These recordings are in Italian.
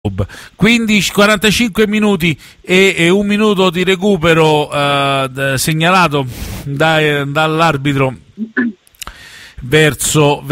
15, 45 minuti e un minuto di recupero segnalato dall'arbitro verso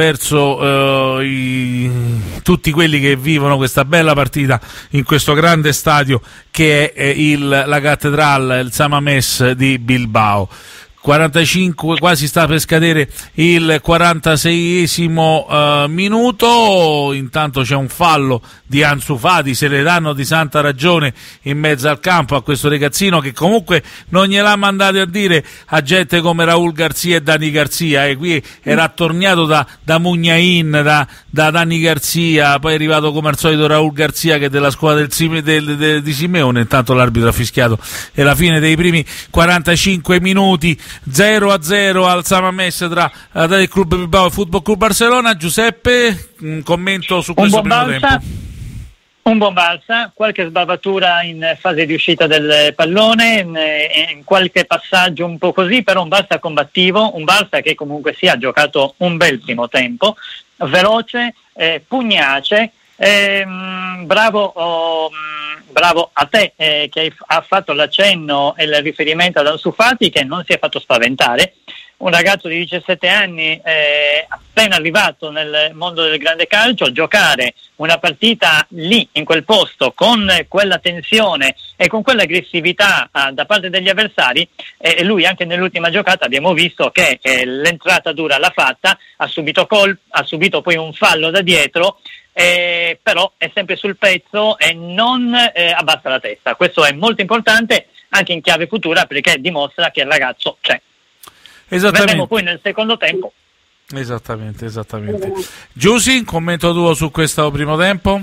tutti quelli che vivono questa bella partita in questo grande stadio che è la Cattedrale, il Samamés di Bilbao. 45, quasi sta per scadere il 46esimo minuto. Intanto c'è un fallo di Ansu Fati, se ne danno di santa ragione in mezzo al campo a questo ragazzino che comunque non gliel'ha mandato a dire a gente come Raúl García e Dani Garcia, qui era attorniato da Mugnain, da Dani Garcia, poi è arrivato come al solito Raúl García che è della squadra di Simeone. Intanto l'arbitro ha fischiato e la fine dei primi 45 minuti, 0-0 al Samamés tra il Club Bilbao e il Football Club Barcellona. Giuseppe, un commento su questo primo tempo? Un buon Barça, qualche sbavatura in fase di uscita del pallone, in qualche passaggio un po' così, però un Barça combattivo, un Barça che comunque sia ha giocato un bel primo tempo, veloce, pugnace. Bravo a te che ha fatto l'accenno e il riferimento ad Ansu Fati, che non si è fatto spaventare, un ragazzo di 17 anni appena arrivato nel mondo del grande calcio, giocare una partita lì in quel posto con quella tensione e con quell'aggressività da parte degli avversari, e lui anche nell'ultima giocata abbiamo visto che l'entrata dura l'ha fatta, ha subito poi un fallo da dietro, però è sempre sul pezzo e non abbassa la testa. Questo è molto importante anche in chiave futura, perché dimostra che il ragazzo c'è. Vedremo poi nel secondo tempo. Esattamente. Giusy, un commento tuo su questo primo tempo?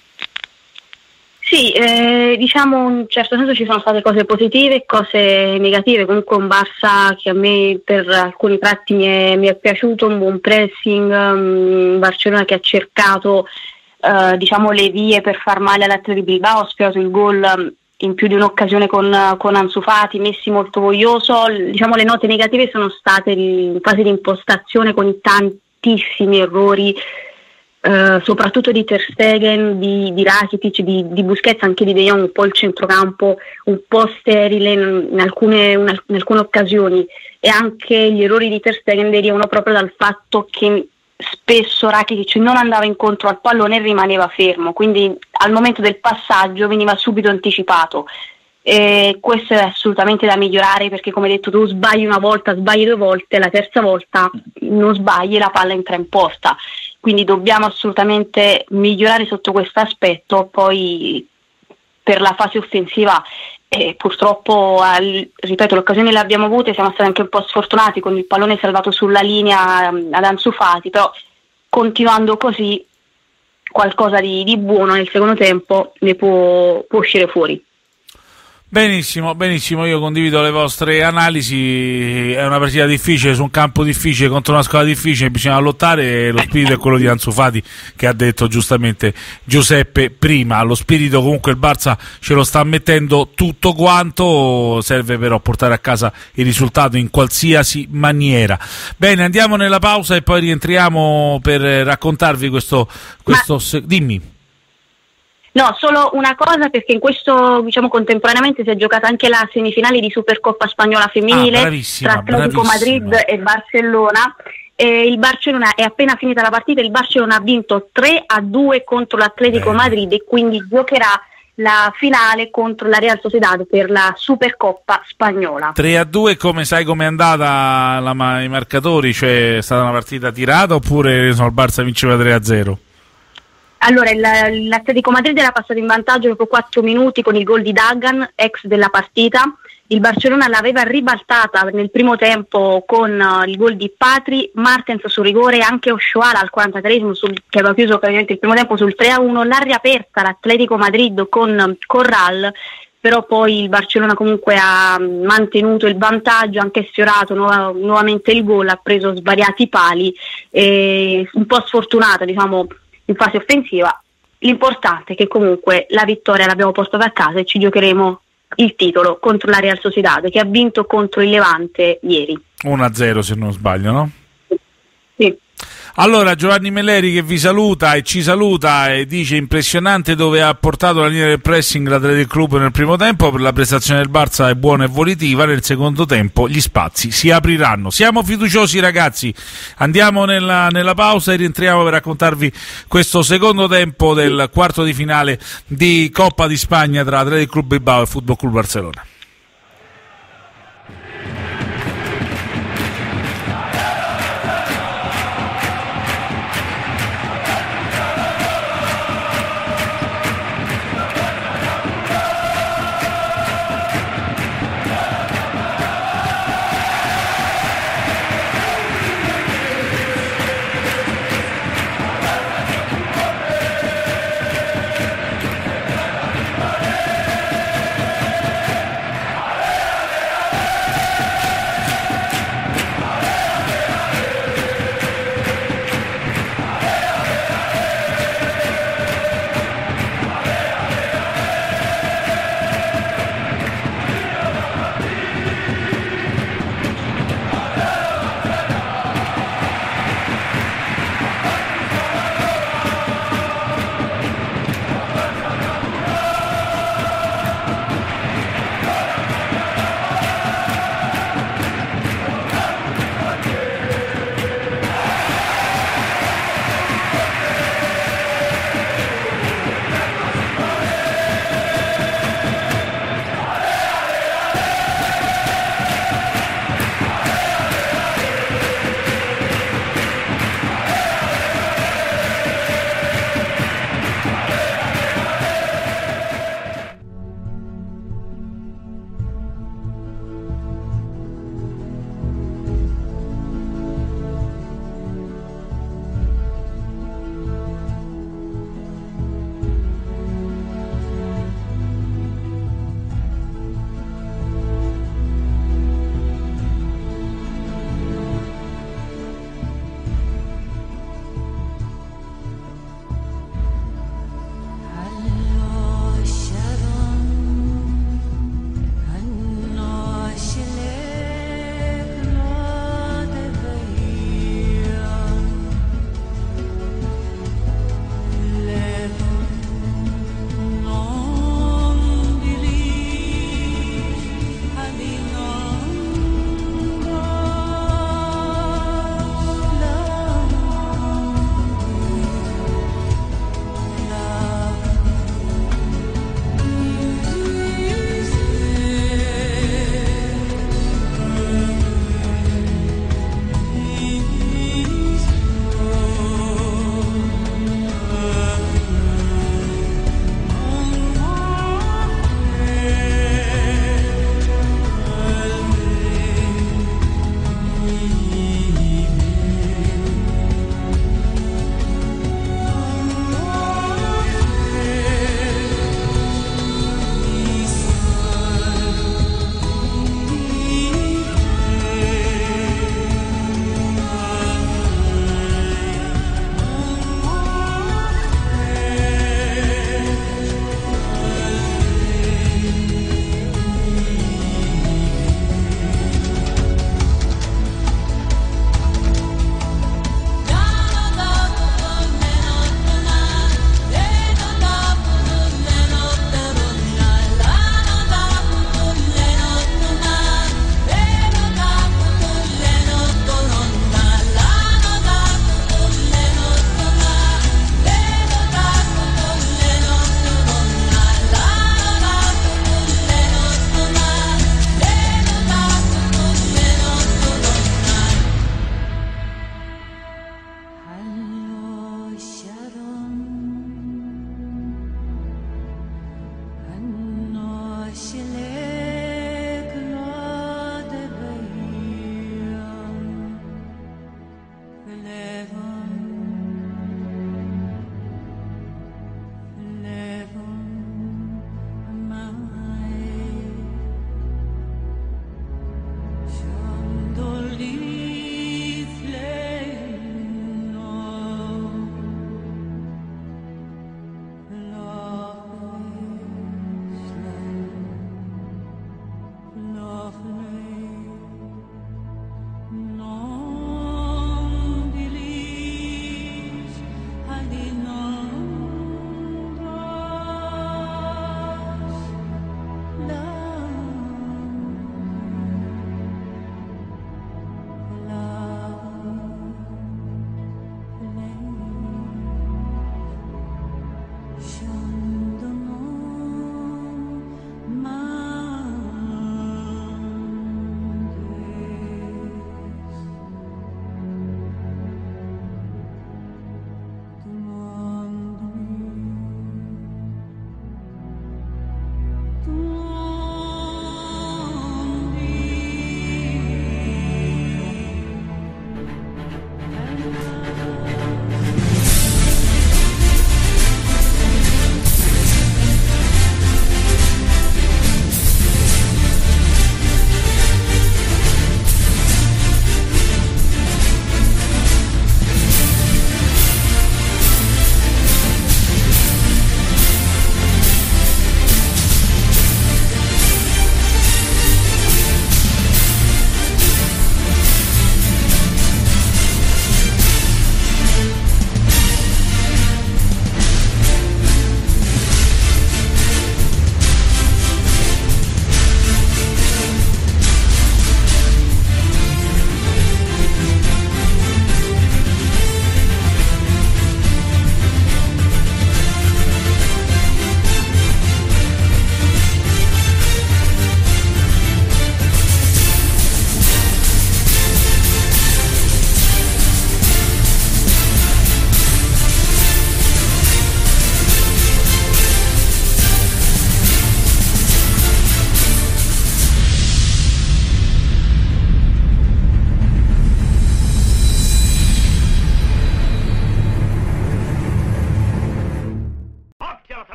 Sì, diciamo in un certo senso ci sono state cose positive e cose negative. Comunque un Barça che a me per alcuni tratti mi è piaciuto, un buon pressing, un Barcellona che ha cercato diciamo le vie per far male all'Atletico di Bilbao, ha sfiorato il gol in più di un'occasione con Ansu Fati, Messi molto voglioso. Diciamo le note negative sono state in fase di impostazione con tantissimi errori, soprattutto di Ter Stegen, di Rakitic, di Busquets, anche di De Jong, un po' il centrocampo un po' sterile in alcune occasioni, e anche gli errori di Ter Stegen derivano proprio dal fatto che spesso Rakitic non andava incontro al pallone e rimaneva fermo, quindi al momento del passaggio veniva subito anticipato. Questo è assolutamente da migliorare, perché come hai detto tu, sbagli una volta, sbagli due volte, la terza volta non sbagli e la palla entra in porta, quindi dobbiamo assolutamente migliorare sotto questo aspetto. Poi per la fase offensiva purtroppo, ripeto, l'occasione le abbiamo avute, siamo stati anche un po' sfortunati con il pallone salvato sulla linea ad Ansu Fati, però continuando così qualcosa di buono nel secondo tempo ne può uscire fuori. Benissimo, io condivido le vostre analisi. È una partita difficile su un campo difficile contro una squadra difficile, bisogna lottare, e lo spirito è quello di Ansu Fati, che ha detto giustamente Giuseppe prima. Lo spirito comunque il Barça ce lo sta mettendo tutto quanto, serve però portare a casa il risultato in qualsiasi maniera. Bene, andiamo nella pausa e poi rientriamo per raccontarvi questo dimmi. No, solo una cosa, perché in questo, diciamo, contemporaneamente si è giocata anche la semifinale di Supercoppa spagnola femminile tra Atletico Madrid e Barcellona. Il Barcellona è appena finita la partita, il Barcellona ha vinto 3-2 contro l'Atletico Madrid e quindi giocherà la finale contro la Real Sociedad per la Supercoppa spagnola. 3-2, come sai com'è andata i marcatori? Cioè è stata una partita tirata oppure il Barça vinceva 3-0? Allora, l'Atletico Madrid era passato in vantaggio dopo 4 minuti con il gol di Dagan, ex della partita. Il Barcellona l'aveva ribaltata nel primo tempo con il gol di Patri, Martens sul rigore e anche Oshoala al 43esimo che aveva chiuso praticamente il primo tempo sul 3-1. L'ha riaperta l'Atletico Madrid con Corral, però poi il Barcellona comunque ha mantenuto il vantaggio, anche sfiorato nuovamente il gol, ha preso svariati pali, un po' sfortunata, diciamo, in fase offensiva. L'importante è che comunque la vittoria l'abbiamo portata a casa e ci giocheremo il titolo contro la Real Sociedad, che ha vinto contro il Levante ieri 1-0 se non sbaglio, no? Sì. Allora, Giovanni Melleri che vi saluta e ci saluta e dice: impressionante dove ha portato la linea del pressing l'Athletic Club nel primo tempo, per la prestazione del Barça è buona e volitiva, nel secondo tempo gli spazi si apriranno. Siamo fiduciosi, ragazzi, andiamo nella pausa e rientriamo per raccontarvi questo secondo tempo del quarto di finale di Coppa di Spagna tra Athletic Club Bilbao e Football Club Barcelona.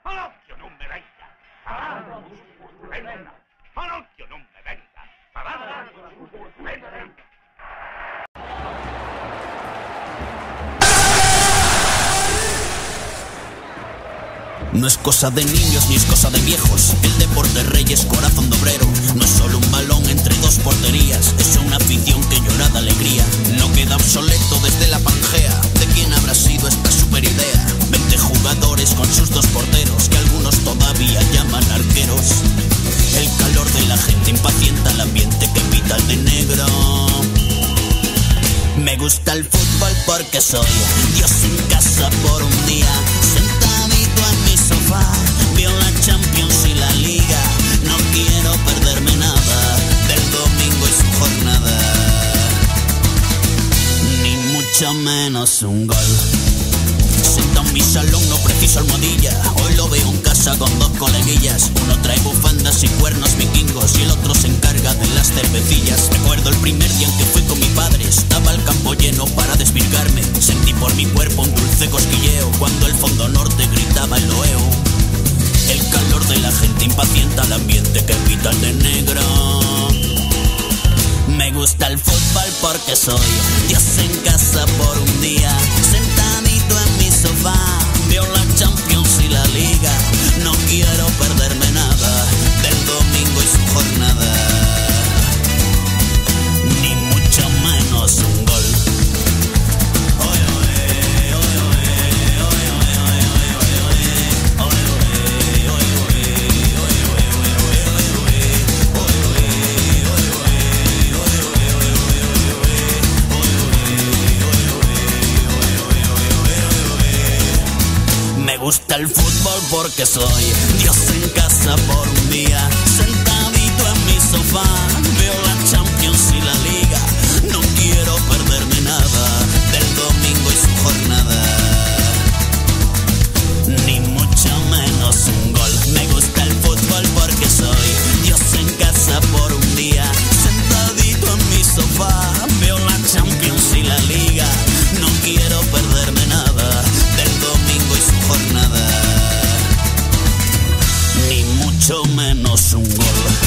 Al occhio non me venga. Al occhio non me venga. No es cosa de niños ni es cosa de viejos. El deporte rey es corazón de obrero. No es solo un balón entre dos porterías. Es una afición que llora de alegría. No queda obsoleto desde la Pangea. ¿De quién habrá sido esta super idea? 20 jugadores con sus dos porteros, que algunos todavía llaman arqueros. El calor de la gente impacienta el ambiente que pita el de negro. Me gusta el fútbol porque soy Dios en casa por un día. Sentadito en mi sofá, veo la Champions y la Liga. No quiero perderme nada del domingo y su jornada, ni mucho menos un gol. Sentado en mi salón no preciso almohadilla. Hoy lo veo en casa con dos coleguillas. Uno trae bufandas y cuernos vikingos y el otro se encarga de las cervecillas. Recuerdo el primer día en que fui con mi padre. Estaba el campo lleno para desvirgarme. Sentí por mi cuerpo un dulce cosquilleo cuando el fondo norte gritaba el loeo. El calor de la gente impacienta el ambiente que pita el de negro. Me gusta el fútbol porque soy Dios en casa por un día. Sentadito en mi sofá, veo la Champions y la Liga. No quiero perderme nada del domingo y su jornada, ni mucho menos un gol. Me gusta el fútbol porque soy Dios en casa por un día. Sentadito en mi sofá, veo la Champions y la Liga. No quiero perderme nada del domingo y su jornada, ni mucho menos un gol. Me gusta el fútbol porque soy Dios en casa por un día. Sentadito en mi sofá, veo la Champions y la Liga. No quiero perderme nada del domingo y su jornada, ni mucho menos un gol.